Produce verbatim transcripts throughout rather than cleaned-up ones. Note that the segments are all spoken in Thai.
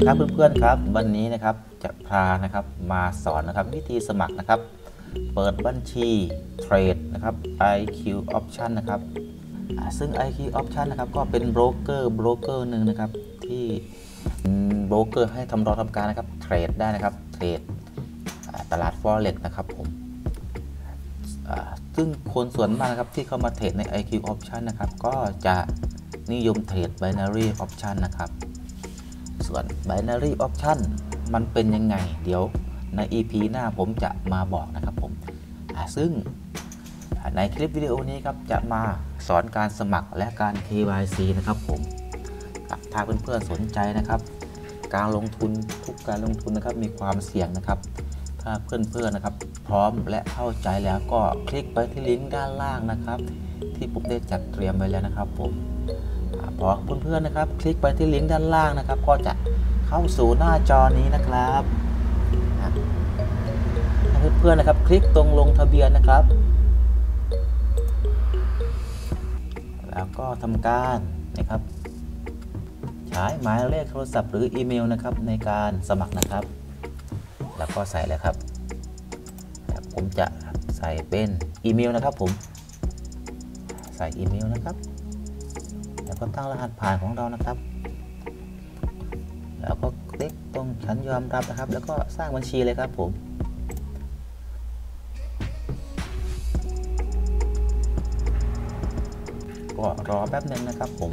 ครับเพื่อนๆครับวันนี้นะครับจะพานะครับมาสอนนะครับวิธีสมัครนะครับเปิดบัญชีเทรดนะครับ ไอ คิว Option นะครับซึ่ง ไอ คิว Option นะครับก็เป็นโบรกเกอร์โบรกเกอร์หนึ่งนะครับที่โบรกเกอร์ให้ทำรอทำการนะครับเทรดได้นะครับเทรดตลาด Forex นะครับผมซึ่งคนส่วนมากนะครับที่เข้ามาเทรดใน ไอ คิว Option นะครับก็จะนิยมเทรด Binary Option นะครับส่วน Binary Option มันเป็นยังไงเดี๋ยวใน อี พี หน้าผมจะมาบอกนะครับผมซึ่งในคลิปวิดีโอนี้ครับจะมาสอนการสมัครและการ เค วาย ซี นะครับผมถ้าเพื่อนๆสนใจนะครับการลงทุนทุกการลงทุนนะครับมีความเสี่ยงนะครับถ้าเพื่อนๆนะครับพร้อมและเข้าใจแล้วก็คลิกไปที่ลิงก์ด้านล่างนะครับที่ผมได้จัดเตรียมไว้แล้วนะครับผมพอเพื่อนๆนะครับคลิกไปที่ลิงก์ด้านล่างนะครับก็จะเข้าสู่หน้าจอนี้นะครับเพื่อนๆนะครับคลิกตรงลงทะเบียนนะครับแล้วก็ทำการนะครับใช้หมายเลขโทรศัพท์หรืออีเมลนะครับในการสมัครนะครับแล้วก็ใส่เลยครับผมจะใส่เป็นอีเมลนะครับผมใส่อีเมลนะครับแล้วก็ตั้งรหัสผ่านของเรานะครับแล้วก็คลิกตรงฉันยอมรับนะครับแล้วก็สร้างบัญชีเลยครับผมก็รอแป๊บหนึ่งนะครับผม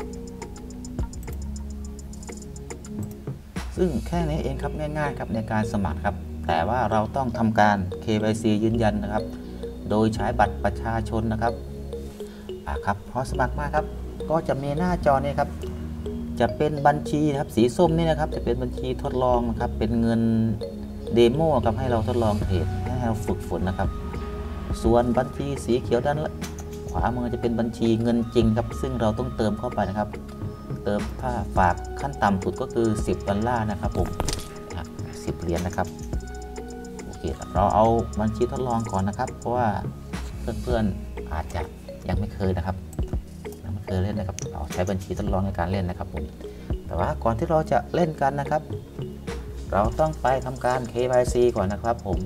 ซึ่งแค่นี้เองครับง่ายๆครับในการสมัครครับแต่ว่าเราต้องทำการ เค วาย ซี ยืนยันนะครับโดยใช้บัตรประชาชนนะครับอ่าครับพอสมัครมาครับก็จะมีหน้าจอนี้ครับจะเป็นบัญชีนะครับสีส้มนี่นะครับจะเป็นบัญชีทดลองนะครับเป็นเงินเดโมครับให้เราทดลองเทรดให้เราฝึกฝนนะครับส่วนบัญชีสีเขียวด้านขวามือจะเป็นบัญชีเงินจริงครับซึ่งเราต้องเติมเข้าไปนะครับเติมถ้าฝากขั้นต่ำสุดก็คือสิบดอลลาร์นะครับผมสิบเหรียญนะครับโอเคเราเอาบัญชีทดลองก่อนนะครับเพราะว่าเพื่อนๆอาจจะยังไม่เคยนะครับยังไม่เคยเล่นนะครับเราใช้บัญชีทดลองในการเล่นนะครับผมแต่ว่าก่อนที่เราจะเล่นกันนะครับเราต้องไปทำการ เค วาย ซี ก่อนนะครับผม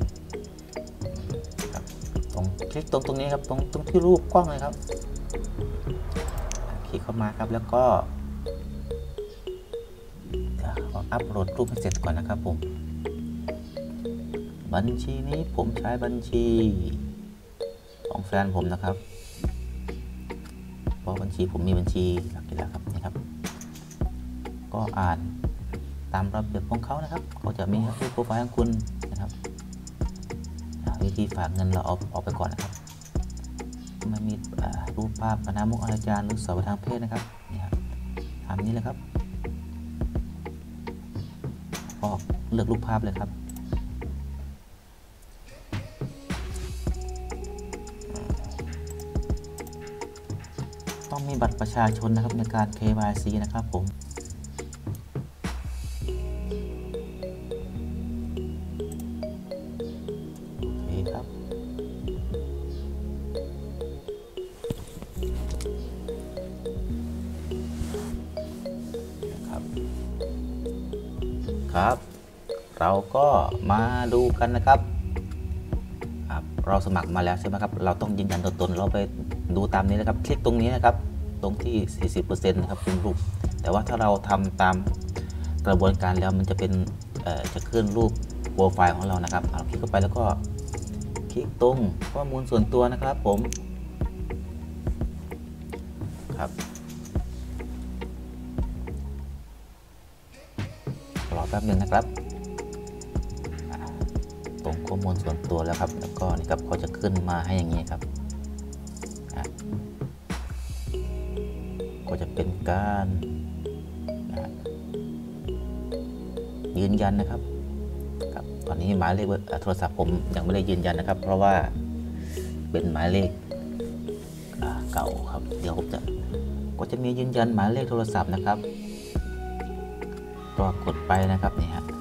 ตรงคลิกตรงตรงนี้ครับตรงตรงที่รูปกล้องเลยครับคลิกเข้ามาครับแล้วก็อัปโหลดรูปให้เสร็จก่อนนะครับผมบัญชีนี้ผมใช้บัญชีของแฟนผมนะครับเพราะบัญชีผมมีบัญชีหลักอยู่แล้วครับนี่ครับก็อ่านตามระเบียบของเขานะครับก็จะมีรูปโปรไฟล์ของคุณนะครับวิธีฝากเงินเราเอาออกไปก่อนนะครับไม่มีรูปภาพนามกอนาจารหรือสาวทางเพศนะครับนี่ครับทำนี้เลยครับก็เลือกรูปภาพเลยครับต้องมีบัตรประชาชนนะครับในการ เค วาย ซี นะครับผมโอเคครับครับครับเราก็มาดูกันนะครับเราสมัครมาแล้วใช่ไหมครับเราต้องยืนยันตัวตนเราไปดูตามนี้นะครับคลิกตรงนี้นะครับตรงที่ สี่สิบเปอร์เซ็นต์ นะครับเป็นรูปแต่ว่าถ้าเราทำตามกระบวนการแล้วมันจะเป็นจะขึ้นรูปโปรไฟล์ของเรานะครับเราคลิกเข้าไปแล้วก็คลิกตรงข้อมูลส่วนตัวนะครับผมครับรอแป๊บหนึ่งนะครับตรงข้อมูลส่วนตัวแล้วครับแล้วก็นี่ครับเขาจะขึ้นมาให้อย่างนี้ครับก็จะเป็นการยืนยันนะครับครับตอนนี้หมายเลขโทรศัพท์ผมยังไม่ได้ยืนยันนะครับเพราะว่าเป็นหมายเลขเก่าครับเดี๋ยวผมจะก็จะมียืนยันหมายเลขโทรศัพท์นะครับก็กดไปนะครับนี่ฮะ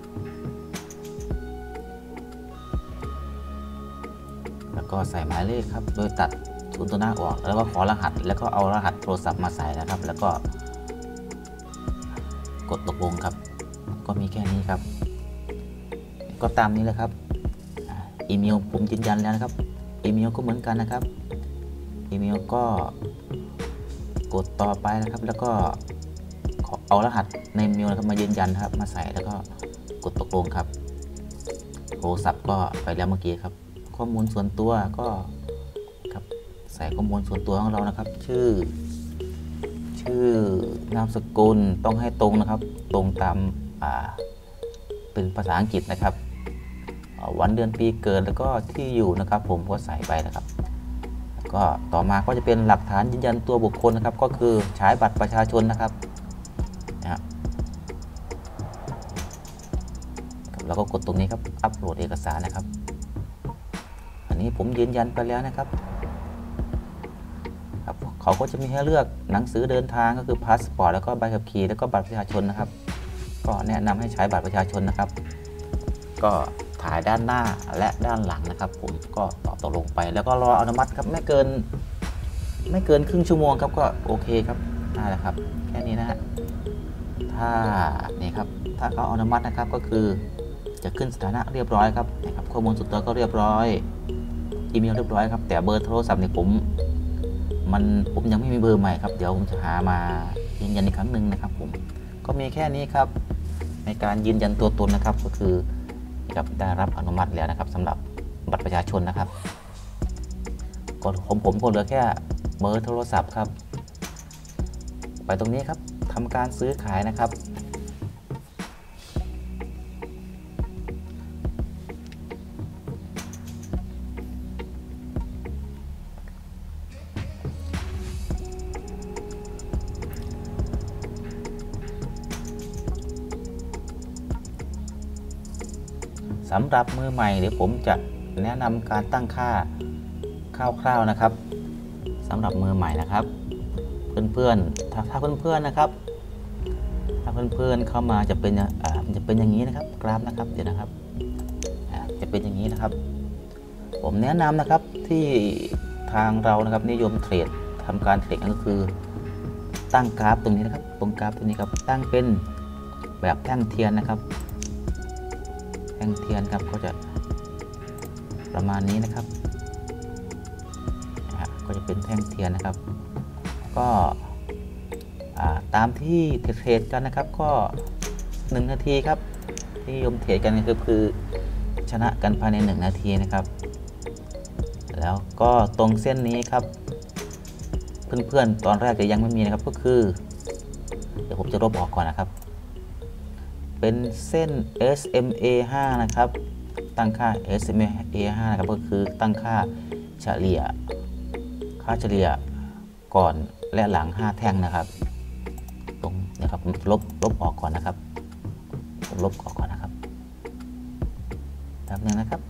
แล้วก็ใส่หมายเลขครับโดยตัดศูนย์ตัวหน้าออกแล้วก็ขอรหัสแล้วก็เอารหัสโทรศัพท์มาใส่นะครับแล้วก็กดตกลงครับก็มีแค่นี้ครับก็ตามนี้แหละครับอีเมลผมยืนยันแล้วนะครับอีเมลก็เหมือนกันนะครับอีเมลก็กดต่อไปนะครับแล้วก็เอารหัสในอีเมลนะครับมายืนยันครับมาใส่แล้วก็กดตกลงครับโทรศัพท์ก็ไปแล้วเมื่อกี้ครับข้อมูลส่วนตัวก็ครับใส่ข้อมูลส่วนตัวของเรานะครับชื่อชื่อนามสกุลต้องให้ตรงนะครับตรงตามอ่าเป็นภาษาอังกฤษนะครับวันเดือนปีเกิดแล้วก็ที่อยู่นะครับผมก็ใส่ไปนะครับก็ต่อมาก็จะเป็นหลักฐานยืนยันตัวบุคคลนะครับก็คือใช้บัตรประชาชนนะครับนะเราก็กดตรงนี้ครับอัปโหลดเอกสารนะครับอันนี้ผมยืนยันไปแล้วนะครับเขาก็จะมีให้เลือกหนังสือเดินทางก็คือพาสปอร์ตแล้วก็ใบขับขี่แล้วก็บัตรประชาชนนะครับก็แนะนำให้ใช้บัตรประชาชนนะครับก็ถ่ายด้านหน้าและด้านหลังนะครับผมก็ตอบตกลงไปแล้วก็รออนุมัติครับไม่เกินไม่เกินครึ่งชั่วโมงครับก็โอเคครับได้แล้วครับแค่นี้นะฮะถ้านี่ครับถ้าเขาอนุมัตินะครับก็คือจะขึ้นสถานะเรียบร้อยครับนะครับข้อมูลส่วนตัวก็เรียบร้อยอีเมลเรียบร้อยครับแต่เบอร์โทรศัพท์เนี่ยผมมันผมยังไม่มีเบอร์ใหม่ครับเดี๋ยวผมจะหามายืนยันอีกครั้งหนึ่งนะครับผมก็มีแค่นี้ครับในการยืนยันตัวตนนะครับก็คือได้รับอนุมัติแล้วนะครับสำหรับบัตรประชาชนนะครับก็ผมผมก็เหลือแค่เบอร์โทรศัพท์ครับไปตรงนี้ครับทำการซื้อขายนะครับสำหรับมือใหม่เดี๋ยวผมจะแนะนำการตั้งค่าคร่าวๆนะครับสำหรับมือใหม่นะครับเพื่อนๆถ้าถ้าเพื่อนๆนะครับถ้าเพื่อนๆเข้ามาจะเป็นอ่าจะเป็นอย่างนี้นะครับกราฟนะครับเดี๋ยวนะครับจะเป็นอย่างนี้นะครับผมแนะนำนะครับที่ทางเรานะครับนิยมเทรดทำการเทรดก็คือตั้งกราฟตรงนี้นะครับตรงกราฟตรงนี้ครับตั้งเป็นแบบแท่งเทียนนะครับแท่งเทียนครับก็จะประมาณนี้นะครับก็จะเป็นแท่งเทียนนะครับก็ตามที่เทรดกันนะครับก็หนึ่งนาทีครับที่นิยมเทรดกันก็คือชนะกันภายในหนึ่งนาทีนะครับแล้วก็ตรงเส้นนี้ครับเพื่อนๆตอนแรกจะยังไม่มีนะครับก็คือเดี๋ยวผมจะลบออกก่อนนะครับเป็นเส้น เอส เอ็ม เอ ห้า นะครับตั้งค่า เอส เอ็ม เอ ห้า นะครับก็คือตั้งค่าเฉลี่ยค่าเฉลี่ยก่อนและหลังห้าแท่งนะครับตรงนะครับผมลบลบออกก่อนนะครับผมลบออกก่อนนะครับแป๊บนึงนะครับ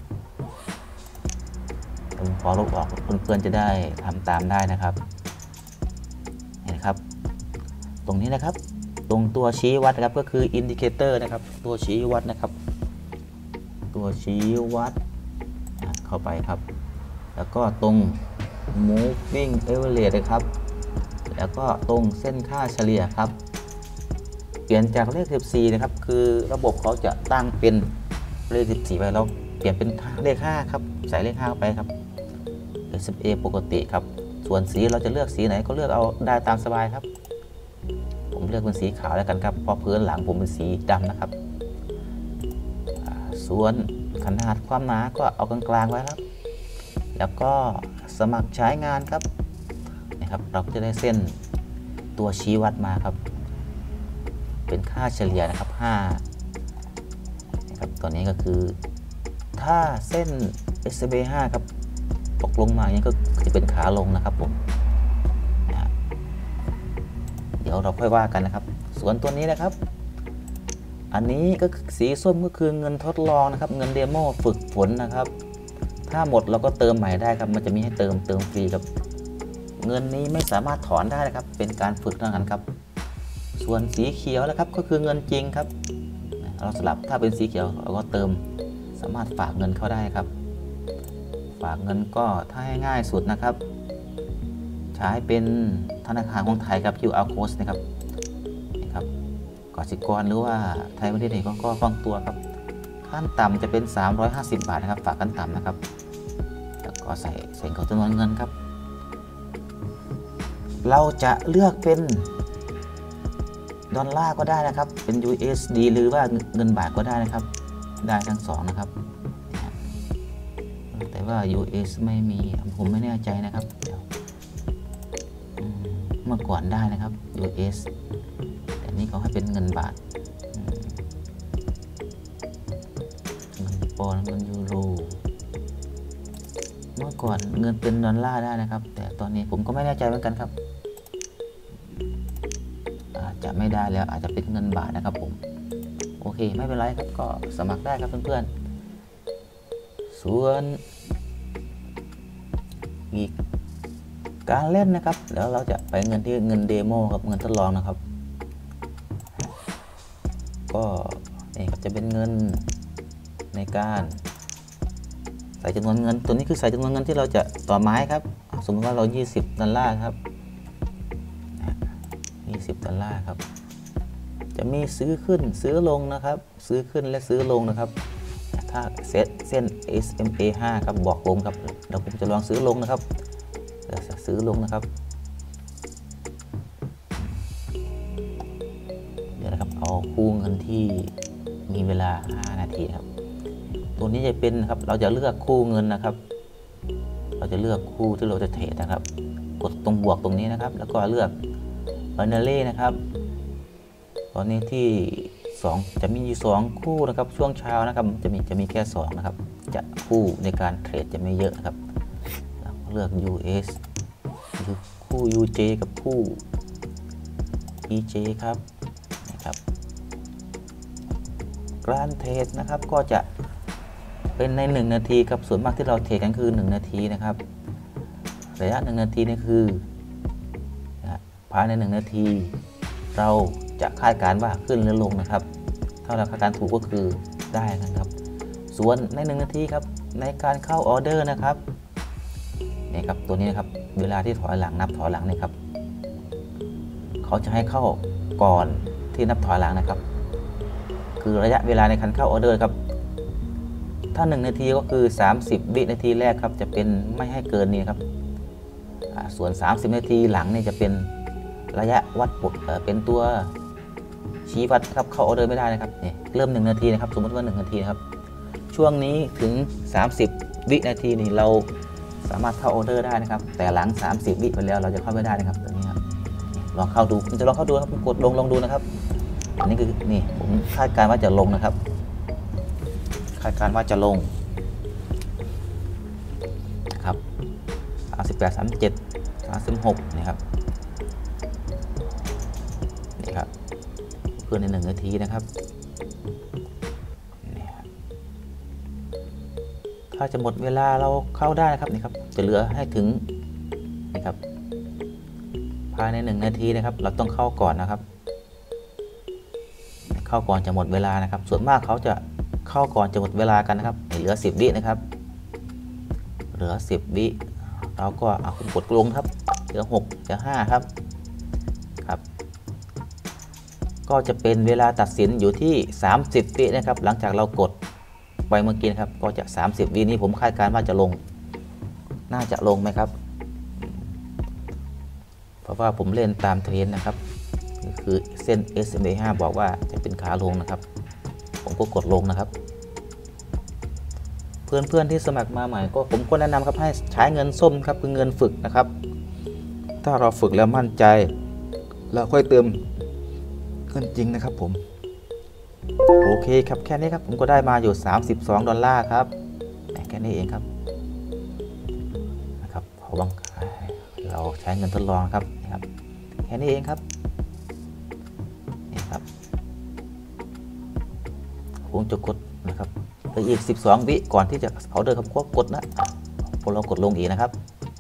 ผมพอลบออกเพื่อนๆจะได้ทำตามได้นะครับเห็นครับตรงนี้นะครับตรงตัวชี้วัดนะครับก็คืออินดิเคเตอร์นะครับตัวชี้วัดนะครับตัวชี้วัดเข้าไปครับแล้วก็ตรง moving average นะครับแล้วก็ตรงเส้นค่าเฉลี่ยครับเปลี่ยนจากเลขสิบสี่นะครับคือระบบเขาจะตั้งเป็นเลขสิบสี่ไปแล้วเปลี่ยนเป็นเลขห้าครับใส่เลขห้าไปครับ เอส เอ็ม เอ ปกติครับส่วนสีเราจะเลือกสีไหนก็เลือกเอาได้ตามสบายครับผมเลือกเป็นสีขาวแล้วกันครับเพราะพื้นหลังผมเป็นสีดำนะครับส่วนขนาดความหนาก็เอากลางๆไว้ครับแล้วก็สมัครใช้งานครับนะครับเราก็จะได้เส้นตัวชี้วัดมาครับเป็นค่าเฉลี่ยนะครับห้านะครับตัวนี้ก็คือถ้าเส้น เอส เอ็ม เอ ห้า ครับตกลงมาอย่างนี้ก็จะเป็นขาลงนะครับผมเดี๋ยวเราค่อยว่ากันนะครับส่วนตัวนี้นะครับอันนี้ก็สีส้มก็คือเงินทดลองนะครับเงินเดโมฝึกฝนนะครับถ้าหมดเราก็เติมใหม่ได้ครับมันจะมีให้เติมเติมฟรีครับเงินนี้ไม่สามารถถอนได้นะครับเป็นการฝึกเท่านั้นครับส่วนสีเขียวนะครับก็คือเงินจริงครับเราสลับถ้าเป็นสีเขียวเราก็เติมสามารถฝากเงินเข้าได้ครับฝากเงินก็ถ้าให้ง่ายสุดนะครับใช้เป็นธนาคารของไทยครับ คิว อาร์ code นะครับนะครับกสิกรหรือว่าไทยพาณิชย์เองก็คล่องตัวครับขั้นต่ำจะเป็นสามร้อยห้าสิบบาทนะครับฝากขั้นต่ำนะครับแล้วก็ใส่ใส่ของจำนวนเงินครับเราจะเลือกเป็นดอลลาร์ก็ได้นะครับเป็น ยู เอส ดี หรือว่าเงินบาทก็ได้นะครับได้ทั้งสองนะครับแต่ว่า ยู เอส ไม่มีผมไม่แน่ใจนะครับเดี๋ยวเมื่อก่อนได้นะครับ ยู เอส แต่นี่เขาให้เป็นเงินบาทเงินปอนด์เงินยูโรเมื่อก่อนเงินเป็นดอลลาร์ได้นะครับแต่ตอนนี้ผมก็ไม่แน่ใจเหมือนกันครับอาจจะไม่ได้แล้วอาจจะเป็นเงินบาทนะครับผมโอเคไม่เป็นไรครับก็สมัครได้ครับเพื่อนๆส่วนอีกการเล่นนะครับแล้วเราจะไปเงินที่เงินเดโมครับเงินทดลองนะครับก็นี่ครับจะเป็นเงินในการใส่จำนวนเงินตัวนี้คือใส่จำนวนเงินที่เราจะต่อไม้ครับสมมติว่าเรายี่สิบดอลลาร์ครับยี่สิบดอลลาร์ครับจะมีซื้อขึ้นซื้อลงนะครับซื้อขึ้นและซื้อลงนะครับถ้าเซตเส้น เอส เอ็ม เอ ห้า ครับบอกลงครับเดี๋ยวผมจะลองซื้อลงนะครับจะซื้อลงนะครับเดี๋ยวนะครับเอาคู่เงินที่มีเวลาห้านาทีครับตัวนี้จะเป็นครับเราจะเลือกคู่เงินนะครับเราจะเลือกคู่ที่เราจะเทรดนะครับกดตรงบวกตรงนี้นะครับแล้วก็เลือก binary นะครับตอนนี้ที่สองจะมีอยู่สองคู่นะครับช่วงเช้านะครับจะมีจะมีแค่สองนะครับจะคู่ในการเทรดจะไม่เยอะนะครับเลือก ยู เอส คู่ ยู เจ กับคู่ อี เจ ครับนะครับการเทรดนะครับก็จะเป็นในหนึ่งนาทีครับส่วนมากที่เราเทรดกันคือหนึ่งนาทีนะครับระยะหนึ่งนาทีนี่คือภายในหนึ่งนาทีเราจะคาดการณ์ว่าขึ้นหรือลงนะครับถ้าเราคาดการณ์ถูกก็คือได้นะครับส่วนในหนึ่งนาทีครับในการเข้าออเดอร์นะครับนี่ครับตัวนี้นะครับเวลาที่ถอยหลังนับถอยหลังนี่ครับเขาจะให้เข้าก่อนที่นับถอยหลังนะครับคือระยะเวลาในการเข้าออเดอร์ครับถ้าหนึ่งนาทีก็คือสามสิบวินาทีแรกครับจะเป็นไม่ให้เกินนี้ครับส่วนสามสิบนาทีหลังนี่จะเป็นระยะวัดปุดเป็นตัวชี้วัดครับเข้าออเดอร์ไม่ได้นะครับนี่เริ่มหนึ่งนาทีนะครับสมมติว่าหนึ่งนาทีนะครับช่วงนี้ถึงสามสิบวินาทีนี่เราสามารถเข้าออเดอร์ได้นะครับแต่หลังสามสิบวิไปแล้วเราจะเข้าไม่ได้นะครับตัวนี้ครับลองเข้าดูผมจะลองเข้าดูครับกดลงลองดูนะครับอันนี้คือนี่ผมคาดการณ์ว่าจะลงนะครับคาดการณ์ว่าจะลงครับสามสิบแปด สามสิบเจ็ด สามสิบหกนี่ครับนี่ครับเพื่อในหนึ่งนาทีนะครับถ้าจะหมดเวลาเราเข้าได้นะครับนี่ครับจะเหลือให้ถึงนี่ครับภายในหนึ่งนาทีนะครับเราต้องเข้าก่อนนะครับเข้าก่อนจะหมดเวลานะครับส่วนมากเขาจะเข้าก่อนจะหมดเวลากันนะครับเหลือสิบวินะครับเหลือสิบวิเราก็เอากดลงครับเหลือหกเหลือห้าครับครับก็จะเป็นเวลาตัดสินอยู่ที่สามสิบวินะครับหลังจากเรากดไปเมื่อกี้นะครับก็จะสามสิบวินี้ผมคาดการณ์ว่าจะลงน่าจะลงไหมครับเพราะว่าผมเล่นตามเทรนนะครับคือเส้น เอส เอ็ม เอ ห้า บอกว่าจะเป็นขาลงนะครับผมก็กดลงนะครับเพื่อนๆที่สมัครมาใหม่ก็ผมก็แนะนำครับให้ใช้เงินส้มครับคือเงินฝึกนะครับถ้าเราฝึกแล้วมั่นใจเราค่อยเติมเงินจริงนะครับผมโอเคครับแค่นี้ครับผมก็ได้มาอยู่สามสิบสองดอลลาร์ครับแค่นี้เองครับนะครับเราบังเราใช้เงินทดลองครับนะครับแค่นี้เองครับนี่ครับผมจะกดนะครับไปอีกสิบสองวิก่อนที่จะเอาเดินครับก็กดนะพอเรากดลงอีกนะครับ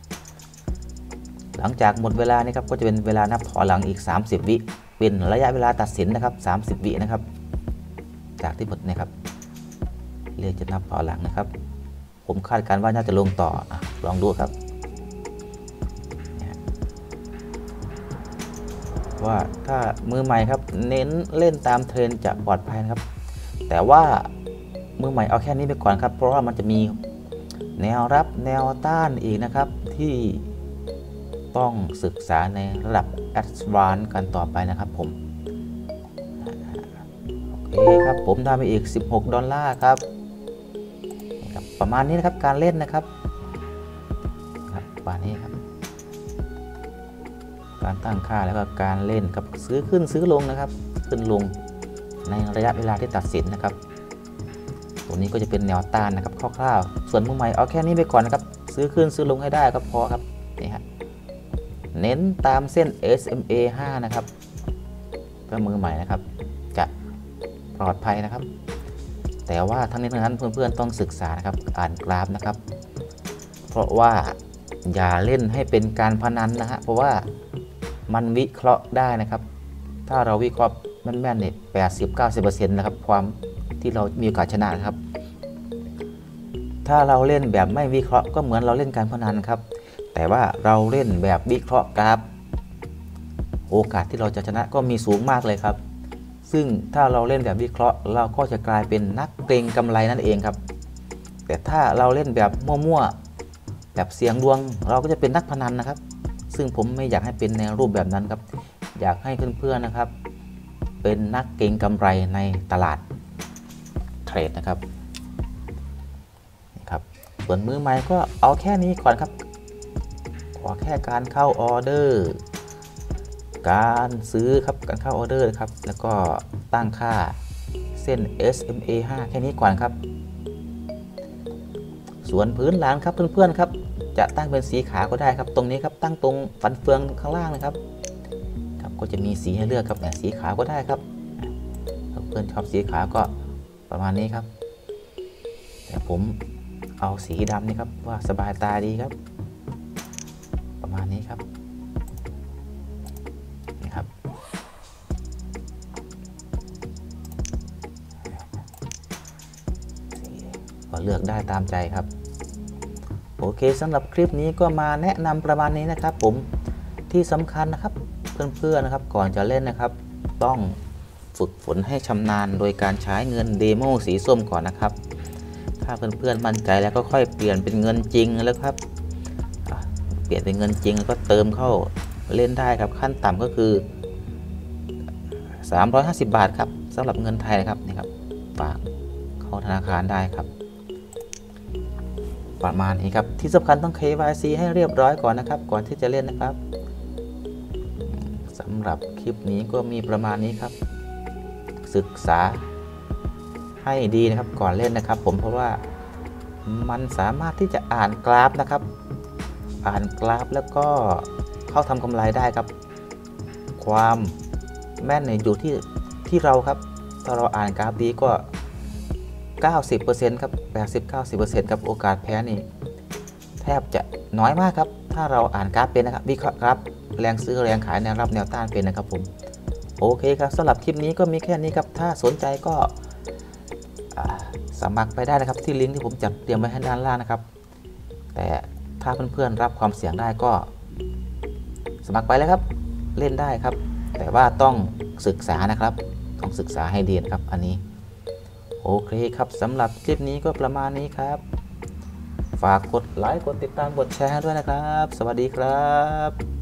หลังจากหมดเวลานี่ครับก็จะเป็นเวลานับถอยหลังอีกสามสิบวิเป็นระยะเวลาตัดสินนะครับสามสิบวินะครับจากที่หมดนะครับเรียกจะนับถอยหลังนะครับผมคาดการณ์ว่าน่าจะลงต่อลองดูครับว่าถ้ามือใหม่ครับเน้นเล่นตามเทรนจะปลอดภัยนะครับแต่ว่ามือใหม่เอาแค่นี้ไปก่อนครับเพราะว่ามันจะมีแนวรับแนวต้านอีกนะครับที่ต้องศึกษาในระดับ Advanced กันต่อไปนะครับผมโอเคครับผมได้ไปอีกสิบหกดอลลาร์ครับประมาณนี้นะครับการเล่นนะครับครับประมาณนี้ครับการตั้งค่าแล้วก็การเล่นกับซื้อขึ้นซื้อลงนะครับขึ้นลงในระยะเวลาที่ตัดสินนะครับตัวนี้ก็จะเป็นแนวต้านนะครับคร่าวๆส่วนมือใหม่เอาแค่นี้ไปก่อนนะครับซื้อขึ้นซื้อลงให้ได้ครับพอครับนี่ฮะเน้นตามเส้น เอส เอ็ม เอ ห้านะครับเพื่อมือใหม่นะครับจะปลอดภัยนะครับแต่ว่าทั้งนี้ทั้งนั้นเพื่อนๆต้องศึกษานะครับอ่านกราฟนะครับเพราะว่าอย่าเล่นให้เป็นการพนันนะฮะเพราะว่ามันวิเคราะห์ได้นะครับถ้าเราวิเคราะห์แม่นๆเนี่ยแปดสิบเก้าสิบเปอร์เซ็นต์นะครับความที่เรามีโอกาสชนะนะครับถ้าเราเล่นแบบไม่วิเคราะห์ก็เหมือนเราเล่นการพนันครับแต่ว่าเราเล่นแบบวิเคราะห์กราฟโอกาสที่เราจะชนะก็มีสูงมากเลยครับซึ่งถ้าเราเล่นแบบวิเคราะห์เราก็จะกลายเป็นนักเก็งกำไรนั่นเองครับแต่ถ้าเราเล่นแบบมั่วๆแบบเสี่ยงดวงเราก็จะเป็นนักพนันนะครับซึ่งผมไม่อยากให้เป็นในรูปแบบนั้นครับอยากให้เพื่อนๆนะครับเป็นนักเก็งกำไรในตลาดเทรดนะครับนี่ครับส่วนมือใหม่ก็เอาแค่นี้ก่อนครับขอแค่การเข้าออเดอร์การซื้อครับการเข้าออเดอร์ครับแล้วก็ตั้งค่าเส้น เอส เอ็ม เอ ห้า แค่นี้ก่อนครับส่วนพื้นหลังครับเพื่อนๆครับจะตั้งเป็นสีขาวก็ได้ครับตรงนี้ครับตั้งตรงฟันเฟืองข้างล่างนะครับครับก็จะมีสีให้เลือกครับเนี่ยสีขาวก็ได้ครับเพื่อนชอบสีขาวก็ประมาณนี้ครับแต่ผมเอาสีดำนี่ครับว่าสบายตาดีครับประมาณนี้ครับนี่ครับก็เลือกได้ตามใจครับโอเคสำหรับคลิปนี้ก็มาแนะนำประมาณนี้นะครับผมที่สำคัญนะครับเพื่อนๆนะครับก่อนจะเล่นนะครับต้องฝึกฝนให้ชำนาญโดยการใช้เงินเดโมสีส้มก่อนนะครับถ้าเพื่อนๆมั่นใจแล้วก็ค่อยเปลี่ยนเป็นเงินจริงแล้วครับเปลี่ยนเป็นเงินจริงแล้วก็เติมเข้าเล่นได้ครับขั้นต่ำก็คือสามร้อยห้าสิบบาทครับสำหรับเงินไทยนะครับนี่ครับฝากเข้าธนาคารได้ครับประมาณนี้ครับที่สำคัญต้อง เค วาย ซี ให้เรียบร้อยก่อนนะครับก่อนที่จะเล่นนะครับสำหรับคลิปนี้ก็มีประมาณนี้ครับศึกษาให้ดีนะครับก่อนเล่นนะครับผมเพราะว่ามันสามารถที่จะอ่านกราฟนะครับอ่านกราฟแล้วก็เข้าทำกำไรได้ครับความแม่นเนี่ยอยู่ที่ที่เราครับถ้าเราอ่านกราฟดีก็ เก้าสิบเปอร์เซ็นต์ ครับ แปดสิบ เก้าสิบเปอร์เซ็นต์ ครับโอกาสแพ้นี่แทบจะน้อยมากครับถ้าเราอ่านกราฟเป็นนะครับวิเคราะห์กราฟแรงซื้อแรงขายแนวรับแนวต้านเป็นนะครับผมโอเคครับสำหรับคลิปนี้ก็มีแค่นี้ครับถ้าสนใจก็สมัครไปได้นะครับที่ลิงก์ที่ผมจัดเตรียมไว้ให้ด้านล่างนะครับแต่ถ้าเพื่อนๆรับความเสี่ยงได้ก็สมัครไปเลยครับเล่นได้ครับแต่ว่าต้องศึกษานะครับต้องศึกษาให้ดีนะครับอันนี้โอเคครับสำหรับคลิปนี้ก็ประมาณนี้ครับฝากกดไลค์กดติดตามกดแชร์ด้วยนะครับสวัสดีครับ